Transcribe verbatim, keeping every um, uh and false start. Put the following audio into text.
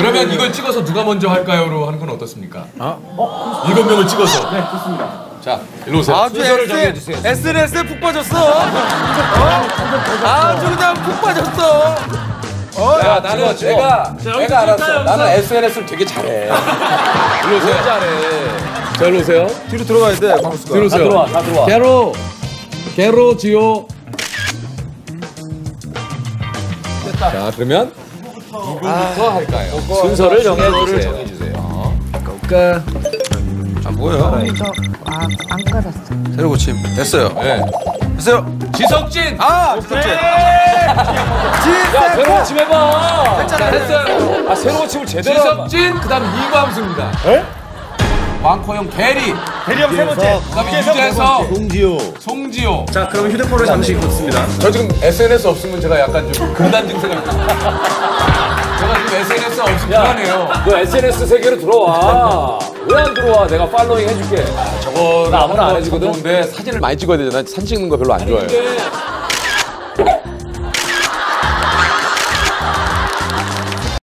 그러면 이걸 찍어서 누가 먼저 할까요?로 하는 건 어떻습니까? 아? 어? 일곱 명을 찍어서. 네, 좋습니다. 자, 일로 오세요. 아주 에스엔에스에 푹 빠졌어. 어? 아주 그냥 푹 빠졌어. 어? 야, 나는 내가, 내가 알았어. 나는 에스엔에스를 되게 잘해. 일로 오세요. 잘해. 자, 일로 오세요. 뒤로 들어가야 돼, 광수가. 뒤로 오세요. 다 들어와, 다 들어와. 게로, 게로, 지오. 자, 그러면 누구부터 할까요? 순서를 정해주세요. 정해주세요. 까. 아, 뭐야? 아, 안 깔았어. 새로 고침. 됐어요. 네. 됐어요. 지석진! 아, 지석진. 야, 새로 고침 해봐. 자, 됐어요. 아, 새로 고침을 제대로 해봐. 지석진, 그 다음 이광수입니다. 에? 왕코형 대리, 대리 형 세 번째. 그 다음에 유재석, 송지효. 송지효. 자, 그럼 휴대폰을 잠시 꽂습니다. 저 지금 에스엔에스 없으면 제가 약간 좀 금단 증세가 있어요. 제가 지금 에스엔에스 없으면 불안해요. 너 에스엔에스 세계로 들어와. 왜 안 들어와? 내가 팔로잉 해줄게. 저거 나 아무나 안 해주거든. 근데 사진을 많이 찍어야 되잖아. 사진 찍는 거 별로 안 좋아해요. 근데